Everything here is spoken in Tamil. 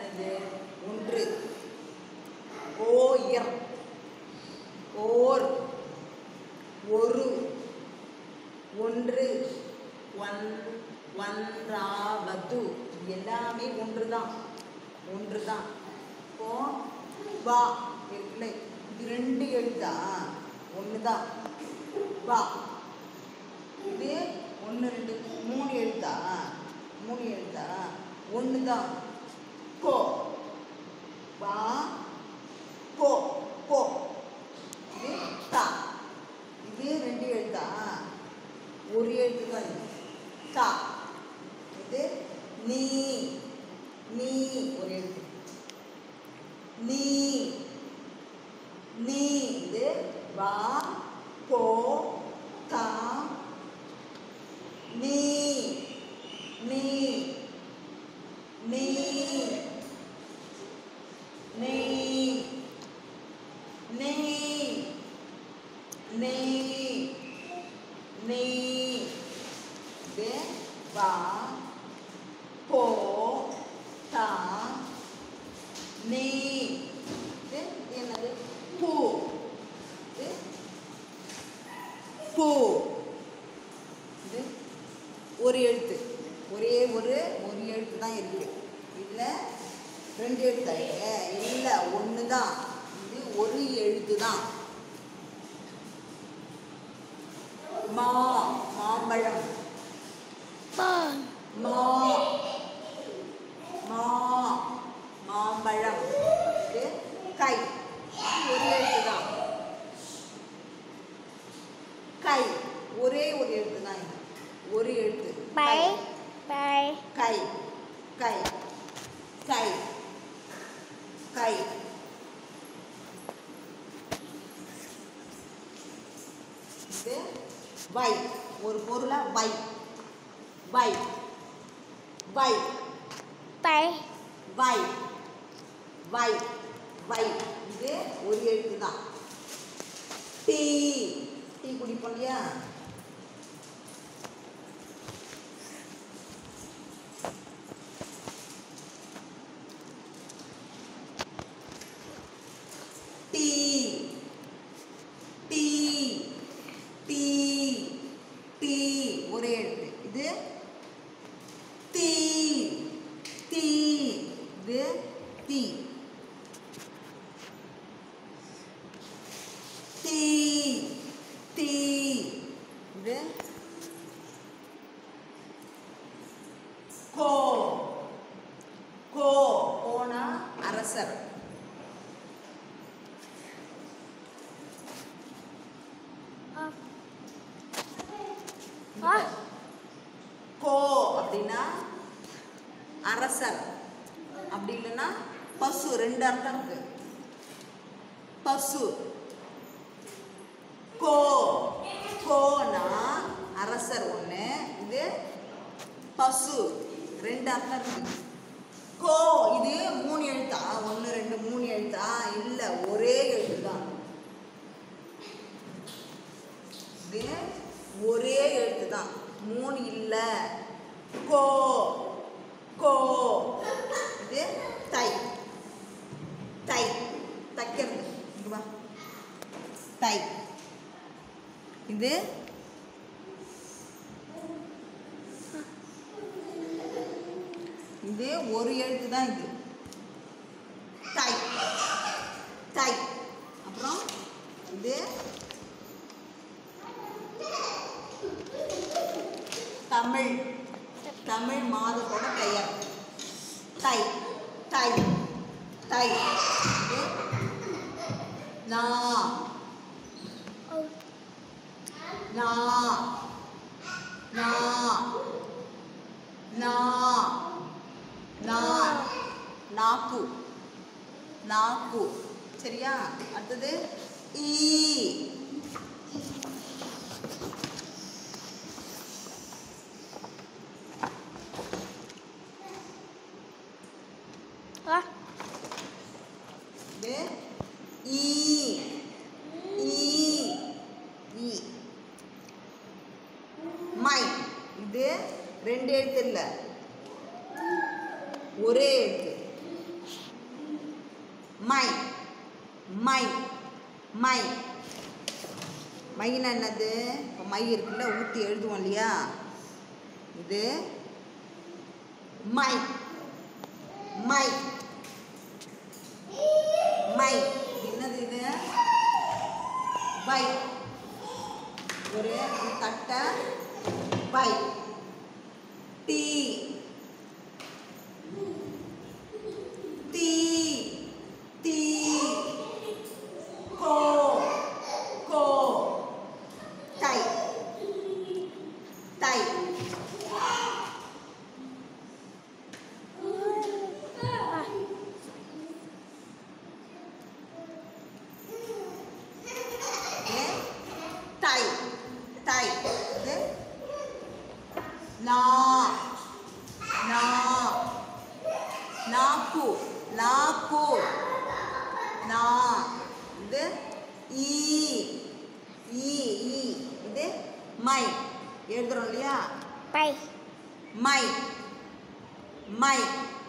என்னது? ஒன்று. ஓர், ஓர், ஒரு, ஒன்று, ஒன்றாவது. எல்லாமே ஒன்று தான். இப்போ வா இருக்குல்ல, இது 2 எழுத்தா? ஒன்று தான். வா. இது 1 2 3 எழுத்தா? 3 எழுத்தா? ஒன்று தான். கோ. வா கோ. கோ. இது தா. இது 2 எழுத்தா? ஒரு எழுத்து தான். தா. இது நீ. நீ ஒரு எழுத்து. நீ. நீ. இது வா கோ தா நீ. நீ. நீ. நீ. நீ. நீ. நீ. இது வா கோ தா நீ. இது என்னது? பூ. இது பூ. இது ஒரு எழுத்து. ஒரே ஒரு எழுத்து தான் இருக்கு. இதில் 2 எழுத்து இல்லை, ஒன்று தான். இது ஒரு எழுத்து தான். மா. மாம்பழம். மா. மா. மாம்பழம். இது கை. ஒரு எழுத்து தான். கை. ஒரே ஒரு எழுத்து தான். ஒரு எழுத்து. கை. கை. கை. கை. கை. இது வை. ஒரு பொருளை வை. வை. வை. வை. வை. வை. வை. இது ஒரு எழுத்து தான். டீ. டீ குடிப்போம் இல்லையா? டீ. டீ. டீ. டீ ஒரே எழுத்து. இது தீ. தீ. இது தீ. தீ. தீ. இது கோ. கோ. கோனா அரசர். கோ அப்படின்னா அரசர். அப்படி இல்லைன்னா பசு. 2 அர்த்தம் இருக்கு. பசு. கோ. கோனா அரசர் ஒன்று. இது பசு. 2 அர்த்தம் இருக்கு. கோ. இது 3 எழுத்தா? 1 2 3 எழுத்தா? இல்லை, ஒரே எழுத்து தான். இது ஒரே எழுத்து தான். 3 இல்லை. கோ. கோ. இது தை. தை. தைக்கிறது. தை. இது இது ஒரு எழுத்து தான். இது தை. தை. அப்புறம் இது தமிழ். தமிழ் மாதத்தோட பெயர் தை. தை. தை. நா. நா. நா. நா. நா. நாக்கு. நாக்கு. சரியா? அடுத்தது ஈ. ஈ. ஈ. ஈ. மை. இது 2 எழுத்து இல்லை, ஒரே எழுத்து. மை மை மை மைனா என்னது? இப்போ மை இருக்குல்ல, ஊற்றி எழுதுவோம் இல்லையா, இது மை மை மை. என்னது இது? பை. ஒரு தட்டை பை. டீ டீ டீ. கோ கோ. டை டை. டை டை. இது நா நா நாக்கு நாக்கு நா. இது ஈ ஈ ஈ. இது மை. எழுதுறோம் இல்லையா, பை மை மை.